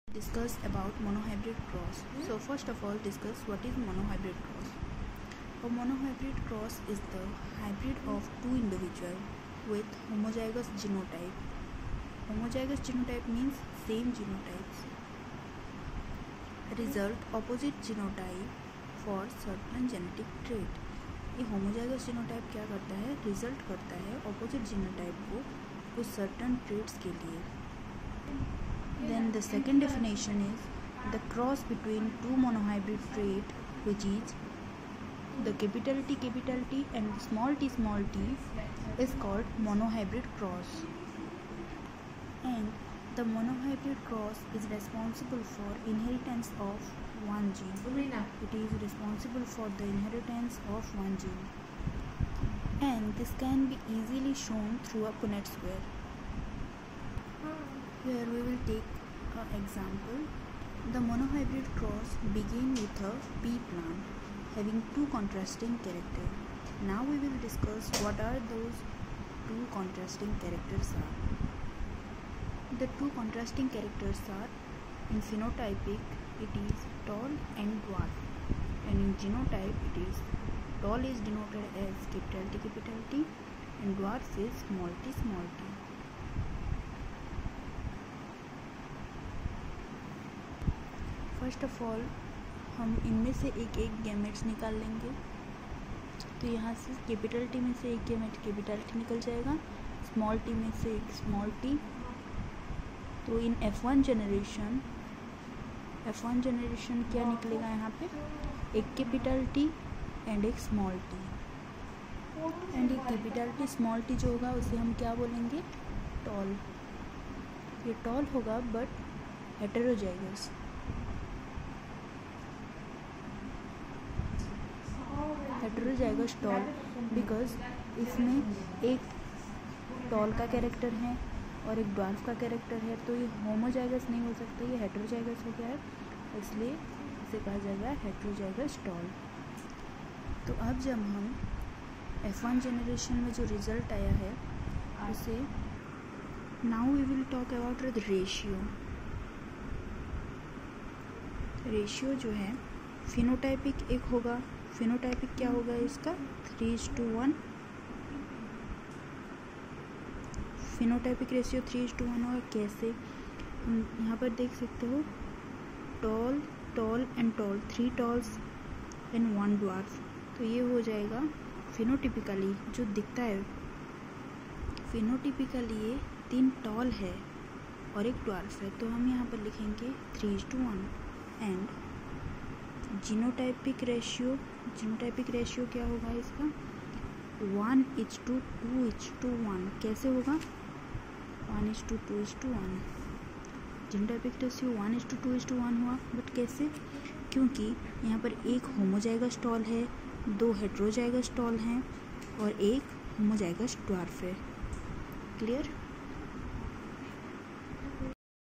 Discuss about monohybrid cross. So first of all, discuss what is monohybrid cross. A monohybrid cross is the hybrid of two individuals with homozygous genotype. Homozygous genotype means same genotypes. Result opposite genotype for certain genetic trait. ये homozygous genotype क्या करता है? Result करता है opposite genotype को कुछ certain traits के लिए. Then the second definition is the cross between two monohybrid trait, which is the capital T and small t is called monohybrid cross. And the monohybrid cross is responsible for inheritance of one gene. It is responsible for the inheritance of one gene. And this can be easily shown through a Punnett square. Here we will take an example. The monohybrid cross begin with a pea plant having two contrasting characters. Now we will discuss what are those two contrasting characters are. The two contrasting characters are, in phenotypic it is tall and dwarf, and in genotype it is tall is denoted as capital T and dwarf is small t. First of all हम इनमें से एक gametes निकाल लेंगे. तो यहाँ से capital T में से एक गैमेट कैपिटल टी निकल जाएगा, स्मॉल टी में से एक स्मॉल टी. तो इन F1 जनरेशन क्या निकलेगा यहाँ पे? एक कैपिटल टी एंड एक स्मॉल टी. एंड ये कैपिटल टी स्मॉल टी जो होगा उसे हम क्या बोलेंगे? टॉल. ये टॉल होगा but heterozygous. Heterozygous tall because इसमें एक टॉल का कैरेक्टर है और एक ड्वार्फ का कैरेक्टर है. तो ये होमोजाइगस नहीं हो सकता, ये हेटेरोजाइगस हो गया है, इसलिए इसे कहा जाएगा हेटेरोजाइगस टॉल. तो अब जब हम F1 जनरेशन में जो रिजल्ट आया है उसे now we will talk about the ratio. Ratio जो है फिनोटाइपिक एक होगा. फिनोटाइपिक क्या होगा इसका? 3:1. फिनोटाइपिक रेशियो 3:1 होगा. कैसे? यहाँ पर देख सकते हो tall and tall, 3 talls and 1 dwarf. तो ये हो जाएगा फिनोटिपिकली जो दिखता है. फिनोटिपिकली ये 3 टॉल है और एक ड्वार्फ है. तो हम यहाँ पर लिखेंगे 3:1. एंड जीनोटाइपिक रेशियो क्या होगा इसका? 1:2:1. कैसे होगा? 1:2:1. जीनोटाइपिक रेशियो 1:2:1 हुआ. बट कैसे? क्योंकि यहाँ पर एक होमोजाइगस टॉल है, 2 हेटेरोजाइगस टॉल हैं और एक होमोजाइगस ड्वार्फ है. क्लियर?